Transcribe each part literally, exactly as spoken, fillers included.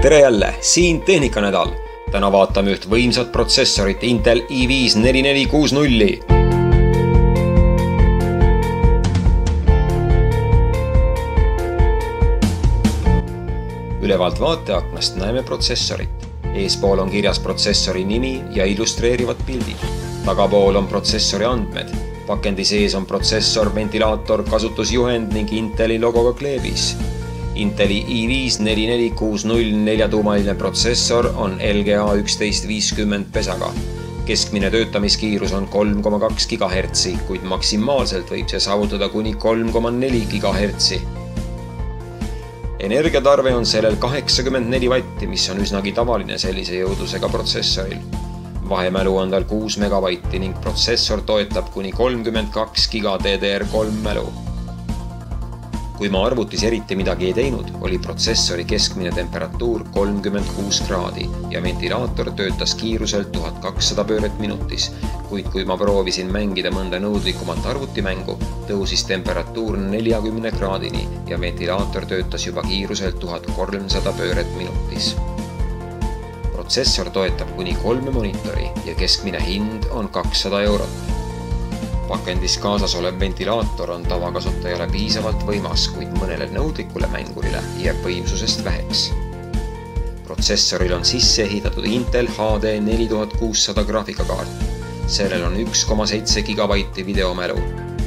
tere jälle, siin Tehnikanädal. Täna vaatame üht võimsat protsessorit Intel i viis neli neli kuus null. Ülevalt vaateaknast näeme protsessorit. Eespool on kirjas protsessori nimi ja illustreerivad pildid. Tagapool on protsessori andmed. Pakendi sees on protsessor, ventilaator, kasutusjuhend ning Inteli logoga kleebis. Inteli i viis neli neli kuus null neljatuumaline protsessor on L G A üksteist viiskümmend pesaga. Keskmine töötamiskiirus on kolm koma kaks gigahertsi, kuid maksimaalselt võib see saavutada kuni kolm koma neli gigahertsi. Energiatarve on sellel kaheksakümmend neli vatti, mis on üsnagi tavaline sellise jõudlusega protsessoril. Vahemälu on tal kuus megavatti ning protsessor toetab kuni kolmkümmend kaks giga D D R kolm mälu. Kui ma arvutis eriti midagi ei teinud, oli protsessori keskmine temperatuur kolmkümmend kuus kraadi ja ventilaator töötas kiiruselt tuhat kakssada pööret minutis, kuid kui ma proovisin mängida mõnda nõudlikumat arvutimängu, tõusis temperatuur neljakümne kraadini ja ventilaator töötas juba kiiruselt tuhat kolmsada pööret minutis. Protsessor toetab kuni kolme monitori ja keskmine hind on kakssada eurot. Pakendis kaasas olev ventilaator on tavakasutajale piisavalt võimas, kuid mõnele nõudlikule mängurile jääb võimsusest väheks. Protsessoril on sisse ehitatud Intel H D neli tuhat kuussada graafikakaart. Sellel on üks koma seitse gigabaitti videomälu.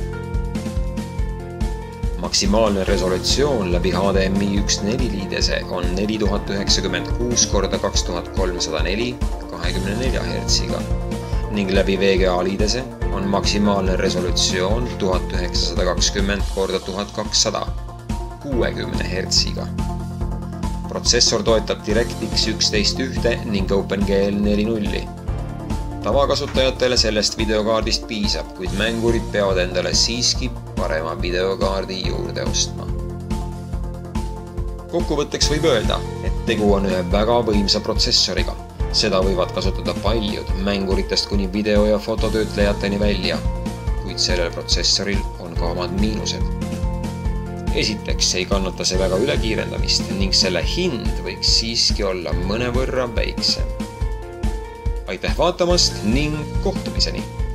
Maksimaalne resolutsioon läbi H D M I üks punkt neli liidese on neli tuhat üheksakümmend kuus korda kaks tuhat kolmsada neli kahekümne nelja hertsiga ning läbi V G A liidese on maksimaalne resolutsioon tuhat üheksasada kakskümmend korda tuhat kakssada kuuekümne hertsiga. Protsessor toetab DirectX üksteist üks ning OpenGL neli null. Tavakasutajatele sellest videokaardist piisab, kuid mängurid peavad endale siiski parema videokaardi juurde ostma. Kokkuvõtteks võib öelda, et tegu on ühe väga võimsa protsessoriga. Seda võivad kasutada paljud mänguritest kuni video- ja fototöötlejateni välja, kuid sellel protsessoril on ka omad miinused. Esiteks ei kannata see väga ülekiirendamist ning selle hind võiks siiski olla mõnevõrra väiksem. Aitäh vaatamast ning kohtumiseni!